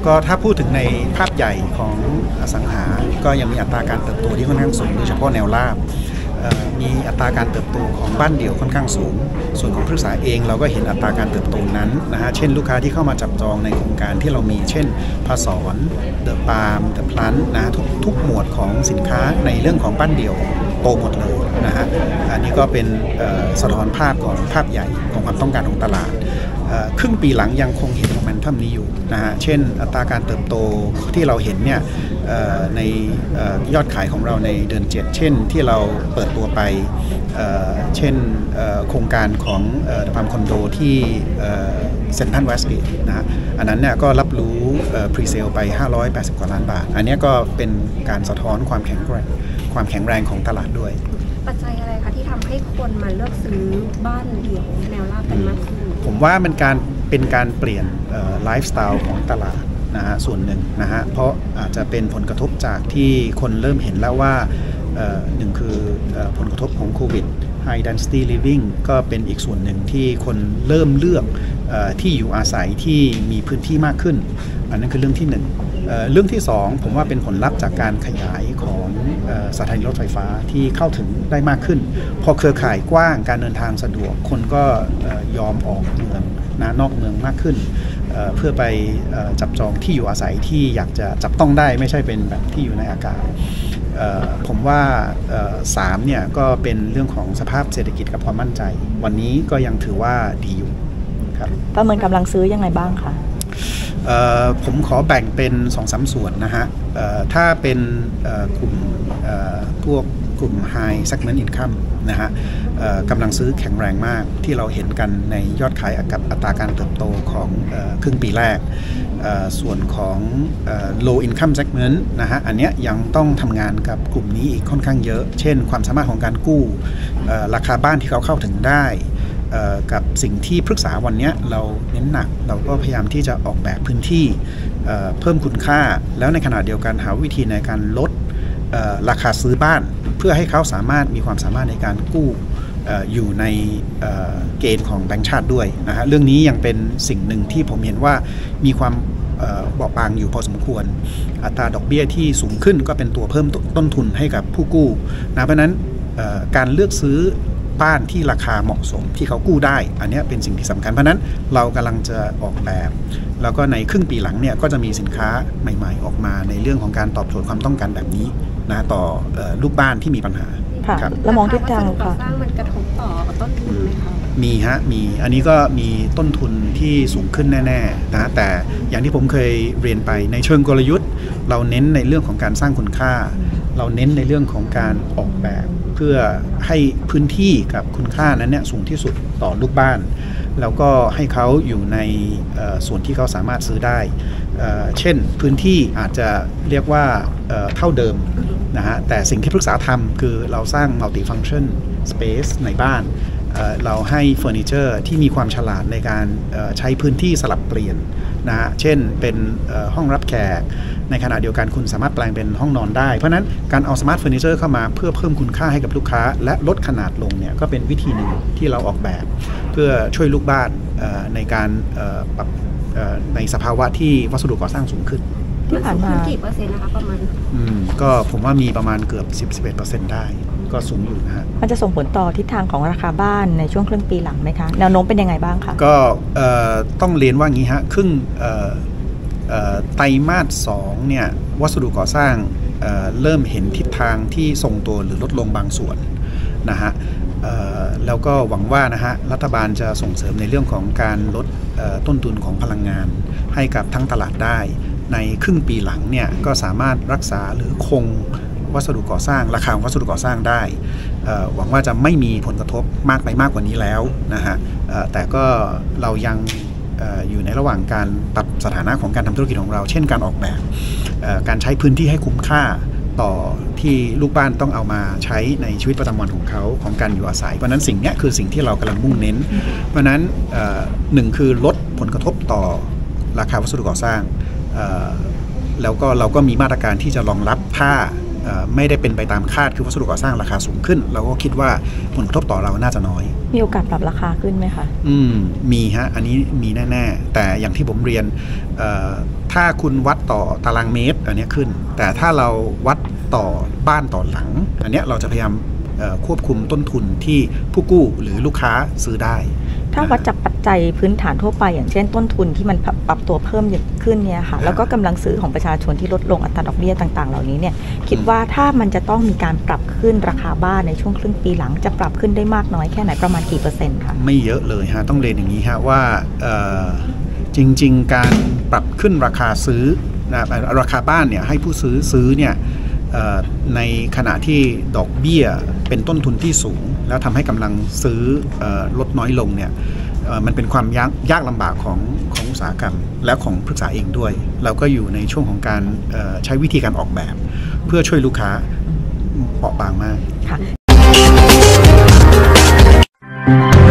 ก็ถ้าพูดถึงในภาพใหญ่ของอสังหาก็ยังมีอัตราการเติบโตที่ค่อนข้างสูงโดยเฉพาะแนวราบมีอัตราการเติบโตของบ้านเดี่ยวค่อนข้างสูงส่วนของพฤกษาเองเราก็เห็นอัตราการเติบโตนั้นนะฮะเช่นลูกค้าที่เข้ามาจับจองในโครงการที่เรามีเช่นพาสอนเดอะปาล์มเดอะพลันนะทุกหมวดของสินค้าในเรื่องของบ้านเดี่ยวโตหมดเลยนะฮะอันนี้ก็เป็นสะท้อนภาพของภาพใหญ่ของความต้องการของตลาดครึ่งปีหลังยังคงเห็นโมเมนตัมนี้อยู่นะฮะเช่นอัตราการเติบโตที่เราเห็นเนี่ยในยอดขายของเราในเดือน7เช่นที่เราเปิดตัวไปเช่นโครงการของฟาร์มคอนโดที่เซ็นทรัลเวสต์เกตนะฮะอันนั้นเนี่ยก็รับรู้พรีเซลไป580 กว่าล้านบาทอันนี้ก็เป็นการสะท้อนความแข็งแรงของตลาดด้วยปัจจัยอะไรคะที่ทำให้คนมาเลือกซื้อบ้านเดี่ยวแนวราบกันมากขึ้นผมว่ามันเป็นการเปลี่ยนไลฟ์สไตล์ของตลาดนะฮะส่วนหนึ่งนะฮะเพราะอาจจะเป็นผลกระทบจากที่คนเริ่มเห็นแล้วว่าหนึ่งคือผลกระทบของโควิด High Density Living ก็เป็นอีกส่วนหนึ่งที่คนเริ่มเลือกที่อยู่อาศัยที่มีพื้นที่มากขึ้นอันนั้นคือเรื่องที่1เรื่องที่2ผมว่าเป็นผลลัพธ์จากการขยายของสถานีรถไฟฟ้าที่เข้าถึงได้มากขึ้นพอเครือข่ายกว้างการเดินทางสะดวกคนก็ยอมออกเมืองนอกเมืองมากขึ้นเพื่อไปจับจองที่อยู่อาศัยที่อยากจะจับต้องได้ไม่ใช่เป็นแบบที่อยู่ในอากาศผมว่า3เนี่ยก็เป็นเรื่องของสภาพเศรษฐกิจกับความมั่นใจวันนี้ก็ยังถือว่าดีอยู่ครับประเมินกำลังซื้อยังไงบ้างคะผมขอแบ่งเป็น 2-3 ส่วนนะฮะถ้าเป็นกลุ่มพวกกลุ่ม High Segment Income นะฮะกำลังซื้อแข็งแรงมากที่เราเห็นกันในยอดขายกับอัตราการเติบโตของครึ่งปีแรกส่วนของ Low Income Segment นะฮะอันเนี้ยยังต้องทำงานกับกลุ่มนี้อีกค่อนข้างเยอะเช่นความสามารถของการกู้ราคาบ้านที่เขาเข้าถึงได้กับสิ่งที่ปรึกษาวันนี้เราเน้นหนักเราก็พยายามที่จะออกแบบพื้นที่เพิ่มคุณค่าแล้วในขณะเดียวกันหาวิธีในการลดราคาซื้อบ้านเพื่อให้เขาสามารถมีความสามารถในการกู้อยู่ในเกณฑ์ของแบงก์ชาติด้วยนะฮะเรื่องนี้ยังเป็นสิ่งหนึ่งที่ผมเห็นว่ามีความเบาบางอยู่พอสมควรอัตราดอกเบี้ยที่สูงขึ้นก็เป็นตัวเพิ่มต้นทุนให้กับผู้กู้นะเพราะนั้นการเลือกซื้อบ้านที่ราคาเหมาะสมที่เขากู้ได้อันนี้เป็นสิ่งที่สำคัญเพราะนั้นเรากำลังจะออกแบบแล้วก็ในครึ่งปีหลังเนี่ยก็จะมีสินค้าใหม่ๆออกมาในเรื่องของการตอบโจทย์ความต้องการแบบนี้นะต่อลูกบ้านที่มีปัญหาค่ะแล้วมองทิศทางค่ะสร้างมันกระทบต่อต้นทุนไหมคะมีอันนี้ก็มีต้นทุนที่สูงขึ้นแน่ๆนะแต่อย่างที่ผมเคยเรียนไปในเชิงกลยุทธ์เราเน้นในเรื่องของการสร้างคุณค่าเราเน้นในเรื่องของการออกแบบเพื่อให้พื้นที่กับคุณค่านั้นเนี่ยสูงที่สุดต่อลูกบ้านแล้วก็ให้เขาอยู่ในส่วนที่เขาสามารถซื้อได้เช่นพื้นที่อาจจะเรียกว่าเท่าเดิมนะฮะแต่สิ่งที่ปรึกษาทำคือเราสร้าง multi-function space ในบ้านเราให้เฟอร์นิเจอร์ที่มีความฉลาดในการใช้พื้นที่สลับเปลี่ยนนะฮะเช่นเป็นห้องรับแขกในขณะเดียวกันคุณสามารถแปลงเป็นห้องนอนได้เพราะนั้นการเอาสมาร์ทเฟอร์นิเจอร์เข้ามาเพื่อเพิ่มคุณค่าให้กับลูกค้าและลดขนาดลงเนี่ยก็เป็นวิธีหนึ่งที่เราออกแบบเพื่อช่วยลูกบ้านในการปรับในสภาวะที่วัสดุก่อสร้างสูงขึ้นที่ผ่านมากี่เปอร์เซ็นต์นะคะประมาณก็ผมว่ามีประมาณเกือบ 11% ได้ก็สูงอยู่นะฮะมันจะส่งผลต่อทิศทางของราคาบ้านในช่วงครึ่งปีหลังไหมคะแนวโน้มเป็นยังไงบ้างคะก็ต้องเรียนว่างี้ฮะครึ่งไตรมาส2เนี่ยวัสดุก่อสร้างเริ่มเห็นทิศทางที่ทรงตัวหรือลดลงบางส่วนนะฮะแล้วก็หวังว่านะฮะรัฐบาลจะส่งเสริมในเรื่องของการลดต้นทุนของพลังงานให้กับทั้งตลาดได้ในครึ่งปีหลังเนี่ยก็สามารถรักษาหรือคงวัสดุก่อสร้างราคาวัสดุก่อสร้างได้หวังว่าจะไม่มีผลกระทบมากไปมากกว่านี้แล้วนะฮะแต่ก็เรายังอยู่ในระหว่างการปรับสถานะของการทำธุรกิจของเราเช่นการออกแบบการใช้พื้นที่ให้คุ้มค่าต่อที่ลูกบ้านต้องเอามาใช้ในชีวิตประจำวันของเขาของการอยู่อาศัยเพราะนั้นสิ่งนี้คือสิ่งที่เรากำลังมุ่งเน้นเพราะนั้นหนึ่งคือลดผลกระทบต่อราคาวัสดุก่อสร้างแล้วก็เราก็มีมาตรการที่จะรองรับถ้าไม่ได้เป็นไปตามคาดคือวัสดุก่อสร้างราคาสูงขึ้นเราก็คิดว่าผลกระทบต่อเราน่าจะน้อยมีโอกาสปรับราคาขึ้นไหมคะมีฮะอันนี้มีแน่ๆแต่อย่างที่ผมเรียนถ้าคุณวัดต่อตารางเมตรอันนี้ขึ้นแต่ถ้าเราวัดต่อบ้านต่อหลังอันนี้เราจะพยายามควบคุมต้นทุนที่ผู้กู้หรือลูกค้าซื้อได้ถ้าวัดจากปัจจัยพื้นฐานทั่วไปอย่างเช่นต้นทุนที่มันปรับตัวเพิ่มขึ้นเนี่ยค่ะแล้วก็กำลังซื้อของประชาชนที่ลดลงอัตราดอกเบี้ยต่างๆเหล่านี้เนี่ยคิดว่าถ้ามันจะต้องมีการปรับขึ้นราคาบ้านในช่วงครึ่งปีหลังจะปรับขึ้นได้มากน้อยแค่ไหนประมาณกี่%คะไม่เยอะเลยฮะต้องเรียนอย่างนี้ฮะว่าจริงๆการปรับขึ้นราคาซื้อนะราคาบ้านเนี่ยให้ผู้ซื้อเนี่ยในขณะที่ดอกเบี้ยเป็นต้นทุนที่สูงแล้วทำให้กำลังซื้อลดน้อยลงเนี่ยมันเป็นความยากลำบากของอุตสาหกรรมและของปรึกษาเองด้วยเราก็อยู่ในช่วงของการใช้วิธีการออกแบบเพื่อช่วยลูกค้าเปราะบางมาก